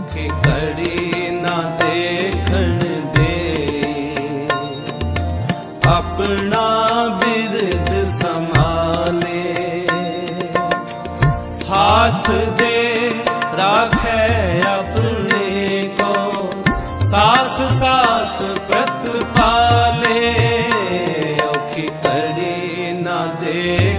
औखी घड़ी ना देखण दे, अपना बिरद संभाले, हाथ दे राखे अपने को, सास सास प्रत पाले, औखी घड़ी ना दे